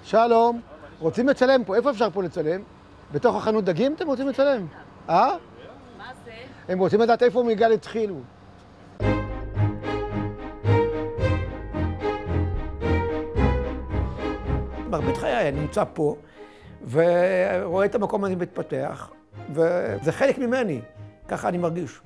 שלום, רוצים לצלם פה, איפה אפשר פה לצלם? בתוך החנות דגים אתם רוצים לצלם? מה זה? הם רוצים לדעת איפה מיגל התחילו. מרבית חיי אני נמצא פה, ורואה את המקום הזה מתפתח, וזה חלק ממני, ככה אני מרגיש.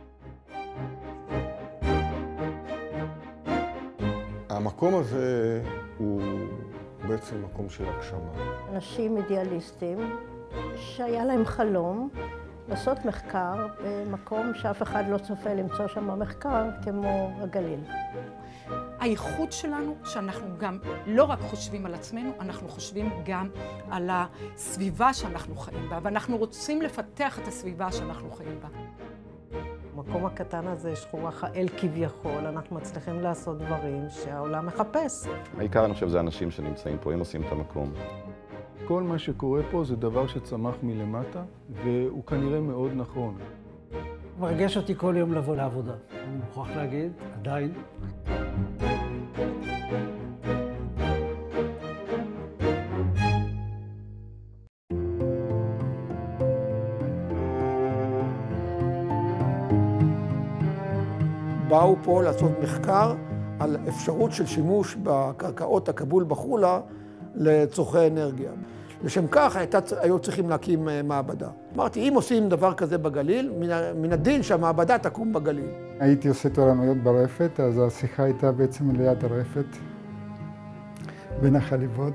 המקום הזה הוא בעצם מקום של הגשמה. אנשים אידיאליסטים שהיה להם חלום לעשות מחקר במקום שאף אחד לא צופה למצוא שם מחקר כמו הגליל. הייחוד שלנו שאנחנו גם לא רק חושבים על עצמנו, אנחנו חושבים גם על הסביבה שאנחנו חיים בה, ואנחנו רוצים לפתח את הסביבה שאנחנו חיים בה. במקום הקטן הזה, שכוח האל כביכול, אנחנו מצליחים לעשות דברים שהעולם מחפש. העיקר אני חושב זה אנשים שנמצאים פה, הם עושים את המקום. כל מה שקורה פה זה דבר שצמח מלמטה, והוא כנראה מאוד נכון. מרגש אותי כל יום לבוא לעבודה. אני מוכרח להגיד, עדיין. באו פה לעשות מחקר על אפשרות של שימוש בקרקעות הכבול בחולה לצורכי אנרגיה. לשם כך היו צריכים להקים מעבדה. אמרתי, אם עושים דבר כזה בגליל, מן הדין שהמעבדה תקום בגליל. הייתי עושה תורנויות ברפת, אז השיחה הייתה בעצם ליד הרפת, בין החליבות.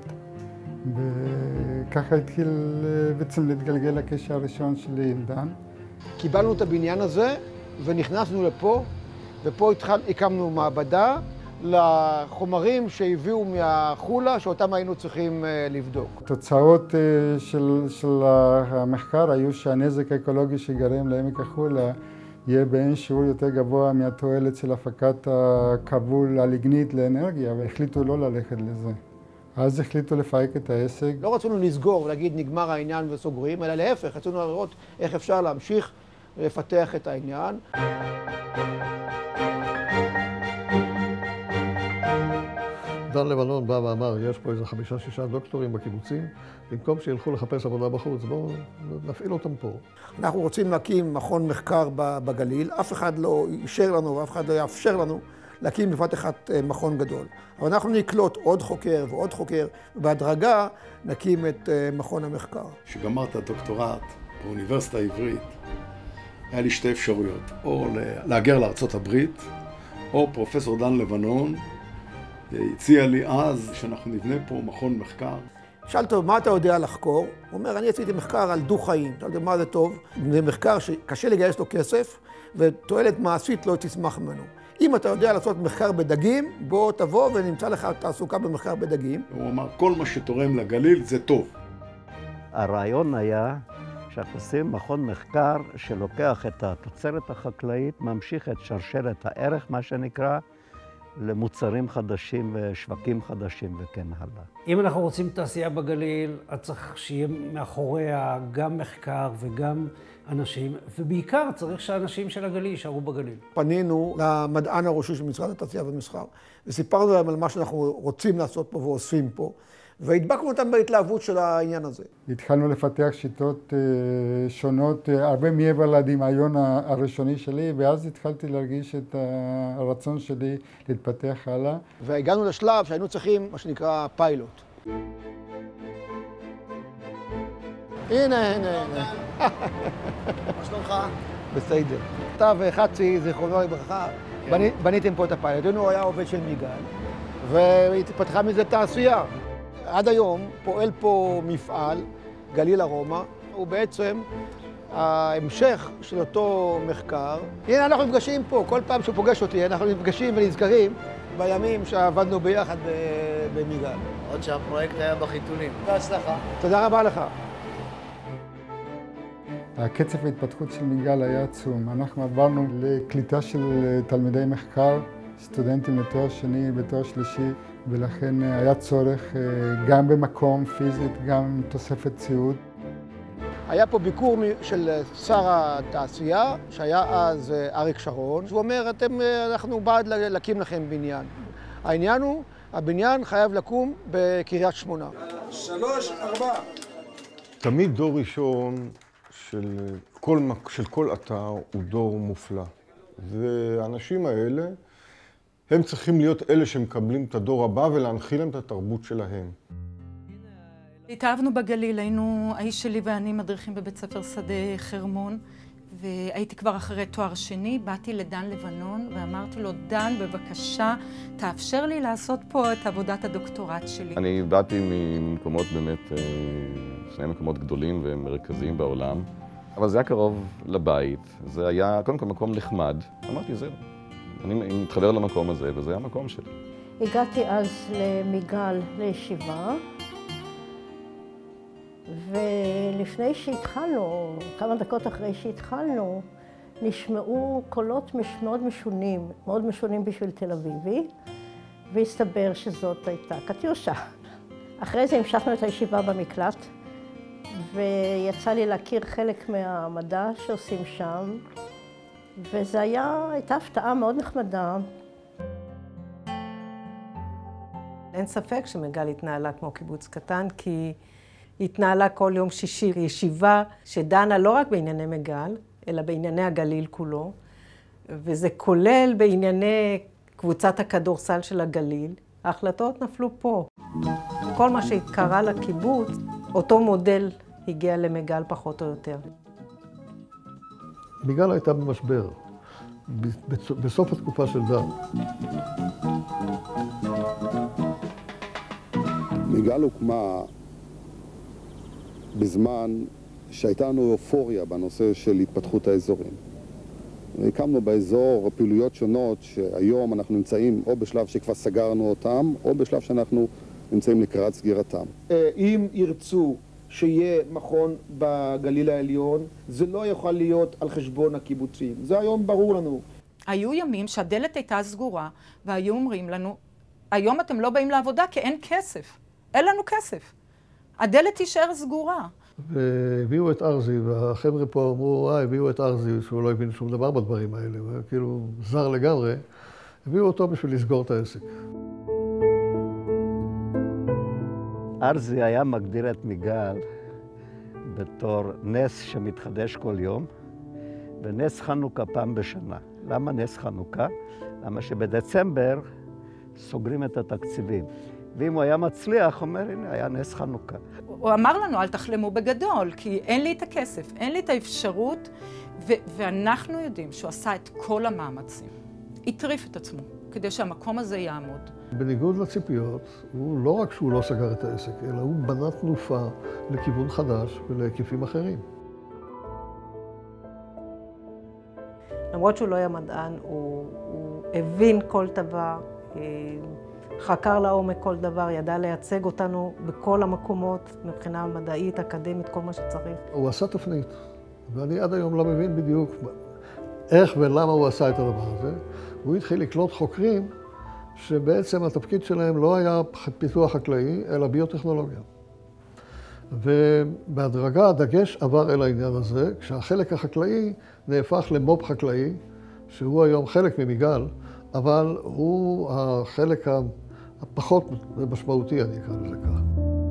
וככה התחיל בעצם להתגלגל הקשר הראשון שלי עם דן. קיבלנו את הבניין הזה ונכנסנו לפה, ופה הקמנו מעבדה לחומרים שהביאו מהחולה, שאותם היינו צריכים לבדוק. התוצאות של המחקר היו שהנזק האקולוגי שיגרם לעמק החולה יהיה באין שיעור יותר גבוה מהתועלת של הפקת הכבול הליגנית לאנרגיה, והחליטו לא ללכת לזה. אז החליטו לפרק את העסק. לא רצינו לסגור ולהגיד נגמר העניין וסוגרים, אלא להפך, רצינו לראות איך אפשר להמשיך לפתח את העניין. דן לבנון בא ואמר, יש פה איזה 5-6 דוקטורים בקיבוצים, במקום שילכו לחפש עבודה בחוץ, בואו נפעיל אותם פה. אנחנו רוצים להקים מכון מחקר בגליל, אף אחד לא אישר לנו ואף אחד לא יאפשר לנו להקים בבת אחת מכון גדול. אבל אנחנו נקלוט עוד חוקר ועוד חוקר, ובהדרגה נקים את מכון המחקר. כשגמרת דוקטורט באוניברסיטה העברית, היה לי שתי אפשרויות, או להגר לארצות הברית, או פרופסור דן לבנון, הציע לי אז שאנחנו נבנה פה מכון מחקר. שאלתי אותו, מה אתה יודע לחקור? הוא אומר, אני עשיתי מחקר על דו-חיים. שאלתי, מה זה טוב? זה מחקר שקשה לגייס לו כסף, ותועלת מעשית לא תצמח ממנו. אם אתה יודע לעשות מחקר בדגים, בוא תבוא ונמצא לך תעסוקה במחקר בדגים. הוא אמר, כל מה שתורם לגליל זה טוב. הרעיון היה שאנחנו עושים מכון מחקר שלוקח את התוצרת החקלאית, ממשיך את שרשרת הערך, מה שנקרא, למוצרים חדשים ושווקים חדשים וכן הלאה. אם אנחנו רוצים תעשייה בגליל, אז צריך שיהיה מאחוריה גם מחקר וגם אנשים, ובעיקר צריך שהאנשים של הגליל יישארו בגליל. פנינו למדען הראשי של משרד התעשייה והמסחר, וסיפרנו להם על מה שאנחנו רוצים לעשות פה ואוספים פה, והדבקנו אותם בהתלהבות של העניין הזה. התחלנו לפתח שיטות שונות, הרבה מעבר לדמיון הראשוני שלי, ואז התחלתי להרגיש את הרצון שלי להתפתח הלאה. והגענו לשלב שהיינו צריכים מה שנקרא פיילוט. הנה. מה שלומך? בסדר. אתה וחצי, זיכרונו לברכה, בניתם פה את הפיילוט. הוא היה עובד של מיגל, והתפתחה מזה תעשייה. עד היום פועל פה מפעל, גליל ארומה, הוא בעצם ההמשך של אותו מחקר. הנה, אנחנו נפגשים פה, כל פעם שהוא פוגש אותי, אנחנו נפגשים ונזכרים בימים שעבדנו ביחד במיגל. עוד שהפרויקט היה בחיתולים. בהצלחה. תודה רבה לך. הקצב ההתפתחות של מיגל היה עצום. אנחנו עברנו לקליטה של תלמידי מחקר, סטודנטים לתואר שני ותואר שלישי, ולכן היה צורך גם במקום פיזית, גם תוספת ציוד. היה פה ביקור של שר התעשייה, שהיה אז אריק שרון, שהוא אומר, אנחנו בעד להקים לכם בניין. העניין הוא, הבניין חייב לקום בקריית שמונה. 3, 4. תמיד דור ראשון של כל אתר הוא דור מופלא. והאנשים האלה, הם צריכים להיות אלה שמקבלים את הדור הבא ולהנחיל להם את התרבות שלהם. התאהבנו בגליל, היינו, האיש שלי ואני מדריכים בבית ספר שדה חרמון, והייתי כבר אחרי תואר שני, באתי לדן לבנון ואמרתי לו, דן, בבקשה, תאפשר לי לעשות פה את עבודת הדוקטורט שלי. אני באתי ממקומות באמת, שני מקומות גדולים ומרכזיים בעולם, אבל זה היה קרוב לבית, זה היה קודם כל מקום נחמד. אמרתי, זהו, אני מתחבר למקום הזה, וזה היה המקום שלי. הגעתי אז למיגל לישיבה, ולפני שהתחלנו, כמה דקות אחרי שהתחלנו, נשמעו קולות מאוד משונים בשביל תל אביבי, והסתבר שזאת הייתה קטיושה. אחרי זה המשכנו את הישיבה במקלט, ויצא לי להכיר חלק מהמדע שעושים שם, וזו הייתה הפתעה מאוד נחמדה. אין ספק שמיגל התנהלה כמו קיבוץ קטן, כי היא התנהלה כל יום שישי ישיבה שדנה לא רק בענייני מיגל, אלא בענייני הגליל כולו, וזה כולל בענייני קבוצת הכדורסל של הגליל. ההחלטות נפלו פה. כל מה שקרה לקיבוץ, אותו מודל הגיע למיגל פחות או יותר. מיגל הייתה במשבר, בסוף התקופה של דן. מיגל הוקמה בזמן שהייתה לנו אופוריה בנושא של התפתחות האזורים. הקמנו באזור פעילויות שונות שהיום אנחנו נמצאים או בשלב שכבר סגרנו אותם, או בשלב שאנחנו נמצאים לקראת סגירתם. אם ירצו שיהיה מכון בגליל העליון, זה לא יכול להיות על חשבון הקיבוצים. זה היום ברור לנו. היו ימים שהדלת הייתה סגורה, והיו אומרים לנו, היום אתם לא באים לעבודה כי אין כסף. אין לנו כסף. הדלת תישאר סגורה. והביאו את ארזי, והחבר'ה פה אמרו, הביאו את ארזי, שהוא לא הבין שום דבר בדברים האלה, וכאילו זר לגמרי, הביאו אותו בשביל לסגור את העסק. ארזי היה מגדיר את מיגל בתור נס שמתחדש כל יום, ונס חנוכה פעם בשנה. למה נס חנוכה? למה שבדצמבר סוגרים את התקציבים. ואם הוא היה מצליח, אומר, הנה, היה נס חנוכה. הוא אמר לנו, אל תחלמו בגדול, כי אין לי את הכסף, אין לי את האפשרות, ואנחנו יודעים שהוא עשה את כל המאמצים. הטריף את עצמו, כדי שהמקום הזה יעמוד. בניגוד לציפיות, הוא לא רק שהוא לא סגר את העסק, אלא הוא בנה תנופה לכיוון חדש ולהיקפים אחרים. למרות שהוא לא היה מדען, הוא הבין כל דבר, חקר לעומק כל דבר, ידע לייצג אותנו בכל המקומות, מבחינה מדעית, אקדמית, כל מה שצריך. הוא עשה תפנית, ואני עד היום לא מבין בדיוק איך ולמה הוא עשה את הדבר הזה. הוא התחיל לקלוט חוקרים שבעצם התפקיד שלהם לא היה פיתוח חקלאי, אלא ביוטכנולוגיה. ובהדרגה הדגש עבר אל העניין הזה, כשהחלק החקלאי נהפך למו"פ חקלאי, שהוא היום חלק ממיגל, אבל הוא החלק הפחות משמעותי, אני אקרא לזה כך.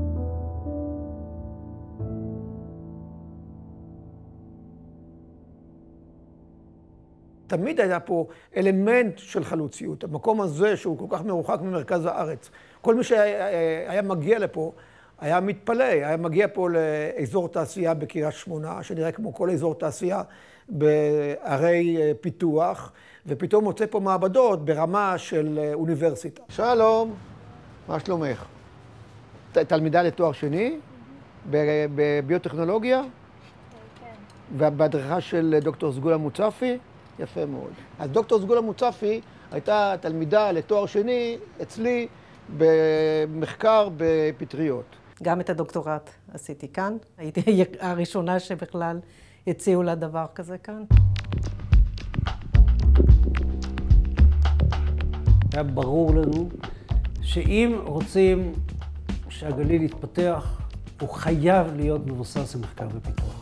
תמיד היה פה אלמנט של חלוציות. המקום הזה שהוא כל כך מרוחק ממרכז הארץ. כל מי שהיה מגיע לפה היה מתפלא, היה מגיע פה לאזור תעשייה בקריית שמונה, שנראה כמו כל אזור תעשייה בערי פיתוח, ופתאום מוצא פה מעבדות ברמה של אוניברסיטה. שלום, מה שלומך? תלמידה לתואר שני בביוטכנולוגיה? כן. ובהדרכה של דוקטור סגולה מוצפי? יפה מאוד. אז דוקטור סגולה מוצפי הייתה תלמידה לתואר שני אצלי במחקר בפטריות. גם את הדוקטורט עשיתי כאן. הייתי הראשונה שבכלל הציעו לה דבר כזה כאן. היה ברור לנו שאם רוצים שהגליל יתפתח, הוא חייב להיות מבוסס על מחקר ופיתוח.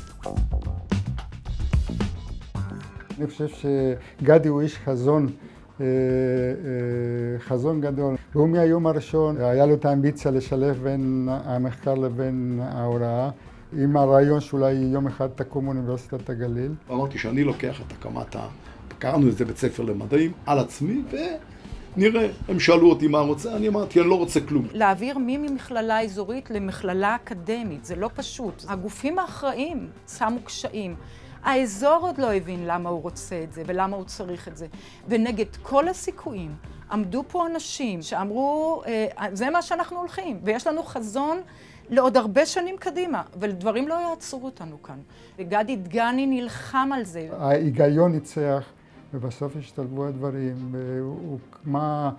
אני חושב שגדי הוא איש חזון חזון גדול. והוא מהיום הראשון היה לו את האמביציה לשלב בין המחקר לבין ההוראה, עם הרעיון שאולי יום אחד תקום אוניברסיטת הגליל. אמרתי שאני לוקח את קראנו לזה בית ספר למדעים, על עצמי, ונראה. הם שאלו אותי מה רוצה, אני אמרתי, אני לא רוצה כלום. להעביר ממכללה אזורית למכללה אקדמית, זה לא פשוט. הגופים האחראים שמו קשיים. האזור עוד לא הבין למה הוא רוצה את זה ולמה הוא צריך את זה. ונגד כל הסיכויים עמדו פה אנשים שאמרו, זה מה שאנחנו הולכים, ויש לנו חזון לעוד הרבה שנים קדימה, ודברים לא יעצרו אותנו כאן. וגדי דגני נלחם על זה. ההיגיון ניצח, ובסוף השתלבו הדברים. הוקמה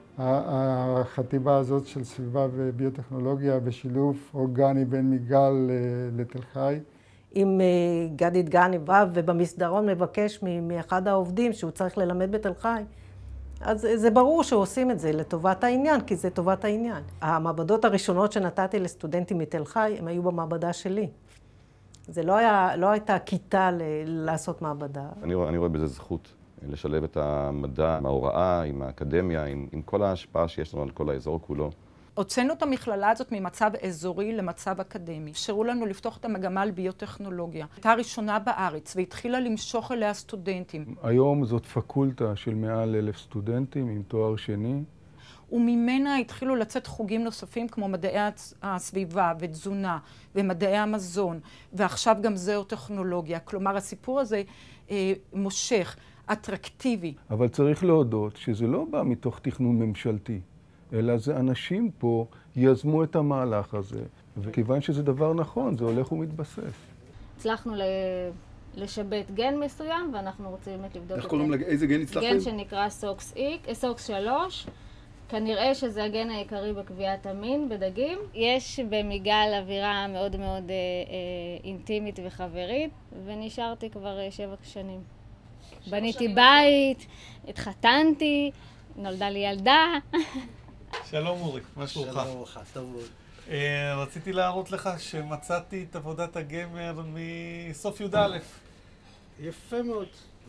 החטיבה הזאת של סביבה וביוטכנולוגיה בשילוב אורגני בין מיגל לתל חי. אם גדי דגני בא ובמסדרון מבקש מאחד העובדים שהוא צריך ללמד בתל חי, אז זה ברור שעושים את זה לטובת העניין, כי זה טובת העניין. המעבדות הראשונות שנתתי לסטודנטים מתל חי, הם היו במעבדה שלי. זה לא הייתה כיתה לעשות מעבדה. אני רואה בזה זכות לשלב את המדע עם ההוראה, עם האקדמיה, עם כל ההשפעה שיש לנו על כל האזור כולו. הוצאנו את המכללה הזאת ממצב אזורי למצב אקדמי. אפשרו לנו לפתוח את המגמה על ביוטכנולוגיה. הייתה הראשונה בארץ והתחילה למשוך אליה סטודנטים. היום זאת פקולטה של מעל 1,000 סטודנטים עם תואר שני. וממנה התחילו לצאת חוגים נוספים כמו מדעי הסביבה ותזונה ומדעי המזון, ועכשיו גם זואוטכנולוגיה. כלומר, הסיפור הזה מושך, אטרקטיבי. אבל צריך להודות שזה לא בא מתוך תכנון ממשלתי. אלא זה אנשים פה יזמו את המהלך הזה, וכיוון שזה דבר נכון, זה הולך ומתבסס. הצלחנו לשבת גן מסוים, ואנחנו רוצים באמת לבדוק את זה. איך קוראים איזה גן הצלחתם? גן שנקרא סוקס 3. כנראה שזה הגן העיקרי בקביעת המין בדגים. יש במיגל אווירה מאוד מאוד אינטימית וחברית, ונשארתי כבר 7 שנים. בניתי בית, התחתנתי, נולדה לי ילדה. שלום אורי, מה שלומך? שלום לך, טוב מאוד. רציתי להראות לך שמצאתי את עבודת הגמר מסוף י"א. יפה מאוד.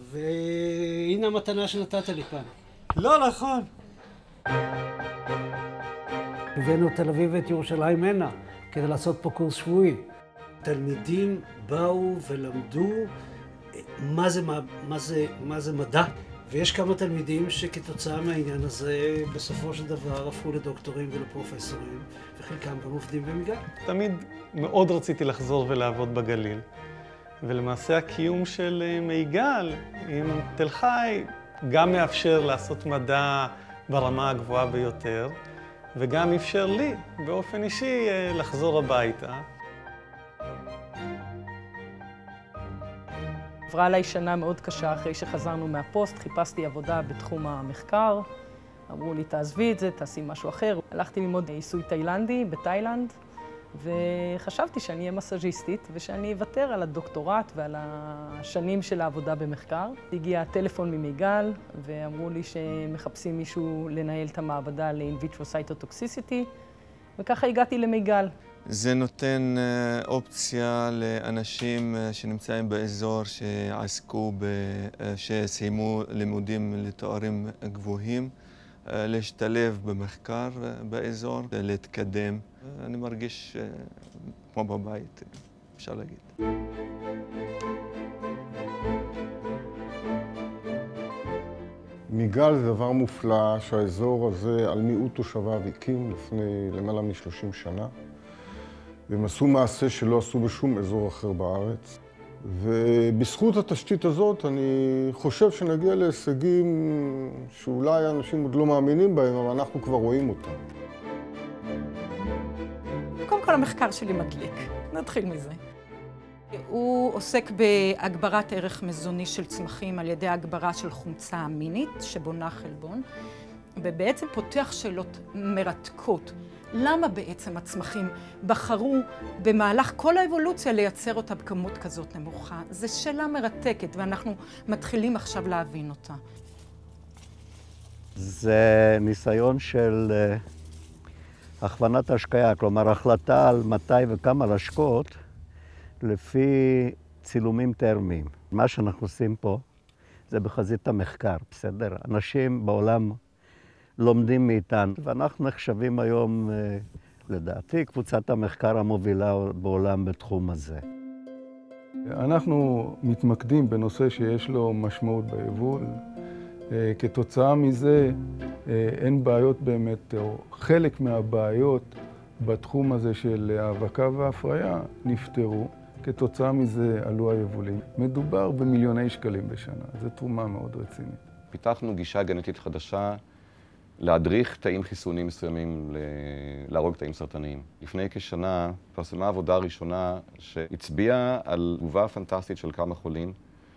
והנה המתנה שנתת לי פעם. לא נכון. הבאנו תל אביב ואת ירושלים הנה, כדי לעשות פה קורס שבועי. תלמידים באו ולמדו מה זה מדע. ויש כמה תלמידים שכתוצאה מהעניין הזה בסופו של דבר הפכו לדוקטורים ולפרופסורים, וחלקם גם עובדים במיגל. תמיד מאוד רציתי לחזור ולעבוד בגליל, ולמעשה הקיום של מיגל עם תל חי גם מאפשר לעשות מדע ברמה הגבוהה ביותר, וגם אפשר לי באופן אישי לחזור הביתה. עברה עליי שנה מאוד קשה אחרי שחזרנו מהפוסט, חיפשתי עבודה בתחום המחקר. אמרו לי, תעזבי את זה, תעשי משהו אחר. הלכתי ללמוד עיסוי תאילנדי בתאילנד, וחשבתי שאני אהיה מסאז'יסטית ושאני אוותר על הדוקטורט ועל השנים של העבודה במחקר. הגיע טלפון ממיגל ואמרו לי שמחפשים מישהו לנהל את המעבדה ל-in vitro cytotoxicity, וככה הגעתי למיגל. זה נותן אופציה לאנשים שנמצאים באזור שסיימו לימודים לתוארים גבוהים, להשתלב במחקר באזור, להתקדם. אני מרגיש כמו בבית, אפשר להגיד. מיגל זה דבר מופלא שהאזור הזה על מיעוט תושביו הקים לפני למעלה מ-30 שנה. והם עשו מעשה שלא עשו בשום אזור אחר בארץ. ובזכות התשתית הזאת אני חושב שנגיע להישגים שאולי אנשים עוד לא מאמינים בהם, אבל אנחנו כבר רואים אותם. קודם כל המחקר שלי מדליק, נתחיל מזה. הוא עוסק בהגברת ערך מזוני של צמחים על ידי הגברה של חומצה אמינית שבונה חלבון, ובעצם פותח שאלות מרתקות. למה בעצם הצמחים בחרו במהלך כל האבולוציה לייצר אותה בכמות כזאת נמוכה? זו שאלה מרתקת ואנחנו מתחילים עכשיו להבין אותה. זה ניסיון של הכוונת השקיה, כלומר החלטה על מתי וכמה להשקות לפי צילומים טרמיים. מה שאנחנו עושים פה זה בחזית המחקר, בסדר? אנשים בעולם לומדים מאיתנו, ואנחנו נחשבים היום, לדעתי, קבוצת המחקר המובילה בעולם בתחום הזה. אנחנו מתמקדים בנושא שיש לו משמעות ביבול. כתוצאה מזה אין בעיות באמת, או חלק מהבעיות בתחום הזה של האבקה וההפריה נפתרו. כתוצאה מזה עלו היבולים. מדובר במיליוני שקלים בשנה, זו תרומה מאוד רצינית. פיתחנו גישה גנטית חדשה להדריך תאים חיסוניים מסוימים, להרוג תאים סרטניים. לפני כשנה פרסמה עבודה ראשונה שהצביעה על תגובה פנטסטית של כמה חולים.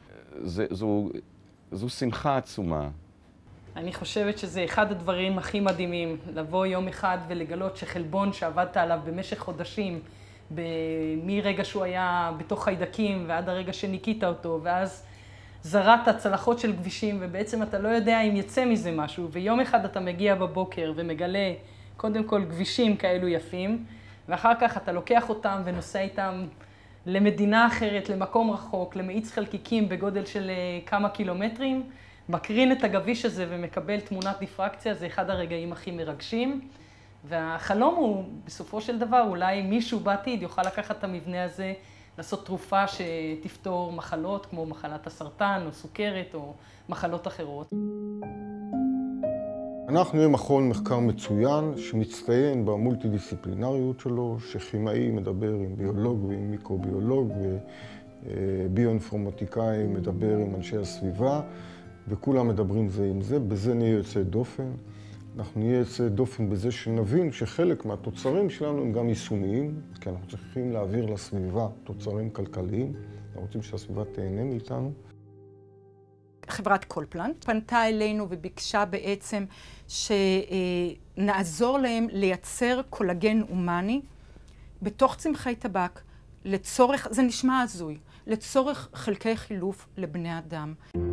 זו שמחה עצומה. אני חושבת שזה אחד הדברים הכי מדהימים, לבוא יום אחד ולגלות שחלבון שעבדת עליו במשך חודשים, מרגע שהוא היה בתוך חיידקים ועד הרגע שניקית אותו, ואז זרעת צלחות של כבישים, ובעצם אתה לא יודע אם יצא מזה משהו, ויום אחד אתה מגיע בבוקר ומגלה קודם כל כבישים כאלו יפים, ואחר כך אתה לוקח אותם ונוסע איתם למדינה אחרת, למקום רחוק, למאיץ חלקיקים בגודל של כמה קילומטרים, מקרין את הגביש הזה ומקבל תמונת דיפרקציה, זה אחד הרגעים הכי מרגשים. והחלום הוא, בסופו של דבר, אולי מישהו בעתיד יוכל לקחת את המבנה הזה, לעשות תרופה שתפתור מחלות כמו מחלת הסרטן או סוכרת או מחלות אחרות. אנחנו נהיה מכון מחקר מצוין שמצטיין במולטי-דיסציפלינריות שלו, שכימאי מדבר עם ביולוג ועם מיקרוביולוג וביואינפורמטיקאי מדבר עם אנשי הסביבה וכולם מדברים זה עם זה, בזה נהיה יוצא דופן. אנחנו נהיה יוצא דופן בזה שנבין שחלק מהתוצרים שלנו הם גם יישומיים, כי אנחנו צריכים להעביר לסביבה תוצרים כלכליים, אנחנו רוצים שהסביבה תהנה מאיתנו. חברת קולפלנט פנתה אלינו וביקשה בעצם שנעזור להם לייצר קולגן הומני בתוך צמחי טבק לצורך, זה נשמע הזוי, לצורך חלקי חילוף לבני אדם.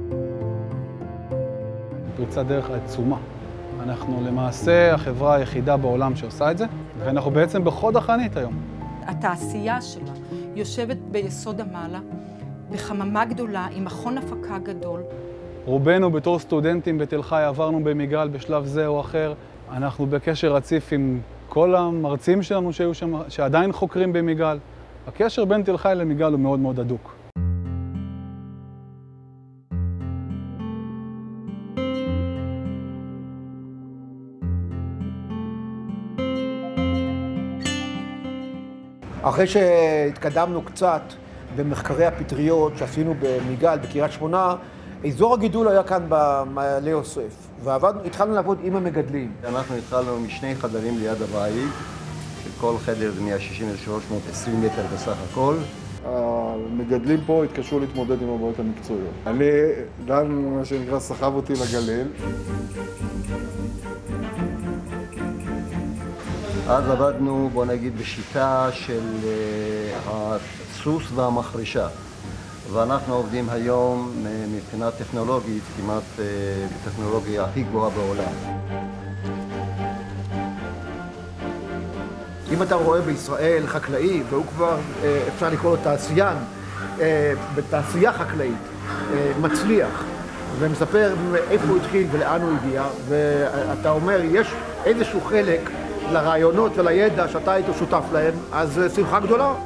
פריצת דרך עצומה. אנחנו למעשה החברה היחידה בעולם שעושה את זה, ואנחנו בעצם בחוד החנית היום. התעשייה שלה יושבת ביסוד המעלה, בחממה גדולה, עם מכון הפקה גדול. רובנו בתור סטודנטים בתל חי עברנו במיגל בשלב זה או אחר. אנחנו בקשר רציף עם כל המרצים שלנו שהיו שם, שעדיין חוקרים במיגל. הקשר בין תל חי למיגל הוא מאוד מאוד הדוק. אחרי שהתקדמנו קצת במחקרי הפטריות שעשינו במיגל, בקריית שמונה, אזור הגידול היה כאן במעלה יוסף, והתחלנו לעבוד עם המגדלים. אנחנו התחלנו משני חדרים ליד הבית, שכל חדר זה 160 ל-320 מטר בסך הכל. המגדלים פה התקשו להתמודד עם הבעיות המקצועיות. דן, מה שנקרא, סחב אותי לגליל. אז עבדנו, בוא נגיד, בשיטה של הסוס והמחרישה. ואנחנו עובדים היום מבחינה טכנולוגית, כמעט בטכנולוגיה הכי גבוהה בעולם. אם אתה רואה בישראל חקלאי, והוא כבר, אפשר לקרוא לו תעשיין, בתעשייה חקלאית, מצליח, ומספר איפה הוא התחיל ולאן הוא הגיע, ואתה אומר, יש איזשהו חלק לרעיונות ולידע שאתה היית שותף להם, אז שמחה גדולה.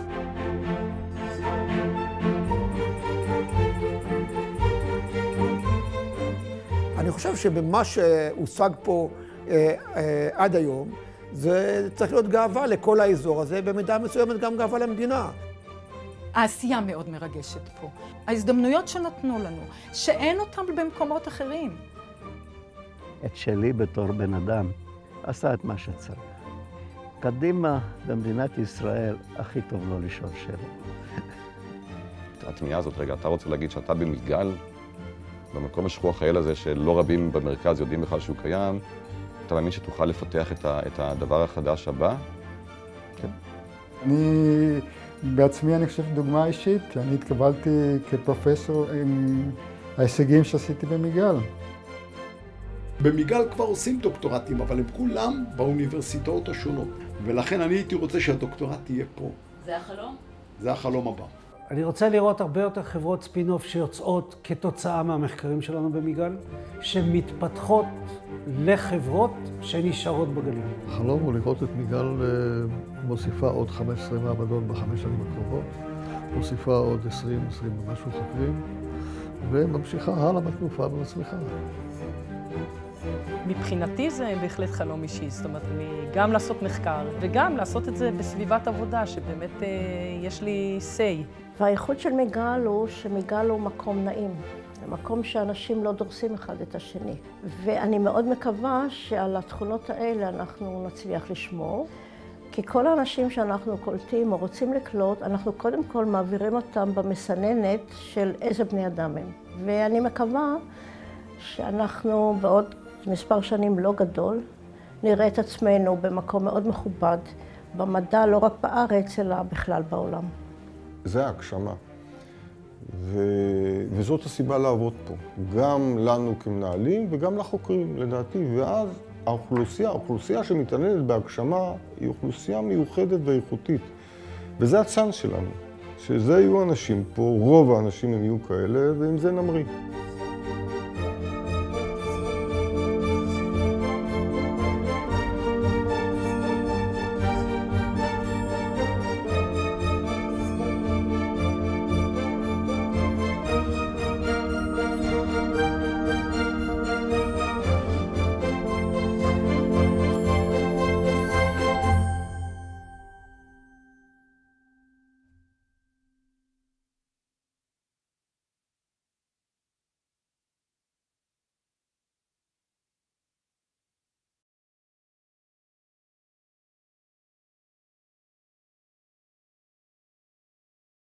אני חושב שבמה שהושג פה עד היום, זה צריך להיות גאווה לכל האזור הזה, במידה מסוימת גם גאווה למדינה. העשייה מאוד מרגשת פה. ההזדמנויות שנתנו לנו, שאין אותם במקומות אחרים. את שלי בתור בן אדם עשה את מה שצריך. קדימה במדינת ישראל הכי טוב לא לשאול שאלות. התמיהה הזאת, רגע, אתה רוצה להגיד שאתה במיגל, במקום השכוח האל הזה שלא רבים במרכז יודעים בכלל שהוא קיים, אתה מאמין שתוכל לפתח את הדבר החדש הבא? כן. בעצמי אני חושב דוגמה אישית, אני התקבלתי כפרופסור עם ההישגים שעשיתי במיגל. במיגל כבר עושים דוקטורטים, אבל הם כולם באוניברסיטאות השונות. ולכן אני הייתי רוצה שהדוקטורט תהיה פה. זה החלום? זה החלום הבא. אני רוצה לראות הרבה יותר חברות ספין-אוף שיוצאות כתוצאה מהמחקרים שלנו במיגל, שמתפתחות לחברות שנשארות בגליל. החלום הוא לראות את מיגל מוסיפה עוד 15 מעבדות ב5 שנים הקרובות, מוסיפה עוד 20 ומשהו חוקרים, וממשיכה הלאה בתנופה ומצליחה. מבחינתי זה בהחלט חלום אישי, זאת אומרת, גם לעשות מחקר וגם לעשות את זה בסביבת עבודה, שבאמת יש לי say. והייחוד של מיגל הוא שמיגל הוא מקום נעים. זה מקום שאנשים לא דורסים אחד את השני. ואני מאוד מקווה שעל התכונות האלה אנחנו נצליח לשמור. כי כל האנשים שאנחנו קולטים או רוצים לקלוט, אנחנו קודם כל מעבירים אותם במסננת של איזה בני אדם הם. ואני מקווה שאנחנו בעוד מספר שנים לא גדול, נראה את עצמנו במקום מאוד מכובד, במדע לא רק בארץ, אלא בכלל בעולם. זה ההגשמה. וזאת הסיבה לעבוד פה. גם לנו כמנהלים וגם לחוקרים, לדעתי. ואז האוכלוסייה שמתעניינת בהגשמה היא אוכלוסייה מיוחדת ואיכותית. וזה הצ'אנס שלנו. שזה יהיו אנשים פה, רוב האנשים הם יהיו כאלה, ועם זה נמריא.